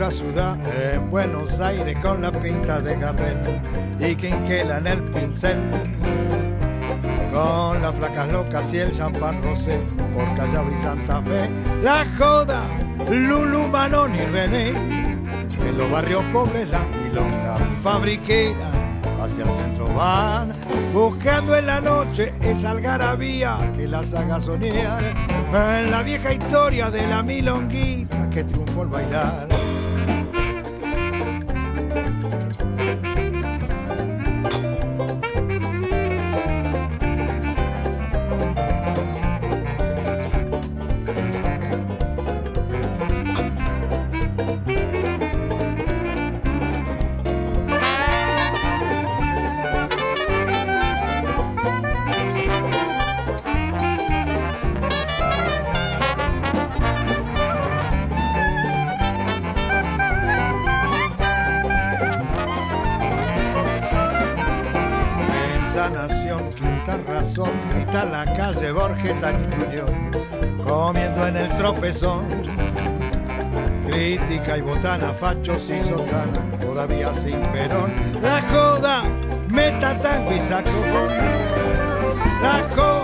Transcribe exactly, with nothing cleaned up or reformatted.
otra ciudad, en Buenos Aires con la pinta de Gardel y Quinquela en el pincel, con las flacas locas y el champán rosé por Callao y Santa Fe. La joda, Lulu, Manon y René, en los barrios pobres la milonga fabriquera, hacia el centro van, buscando en la noche esa algarabía que las haga soñar, en la vieja historia de la milonguita que triunfó al bailar. Nación, quinta razón, grita la calle Borges a Niñón, comiendo en el tropezón, crítica y botana, fachos y sotana, todavía sin Perón. La joda, meta, tango y saxofón, la joda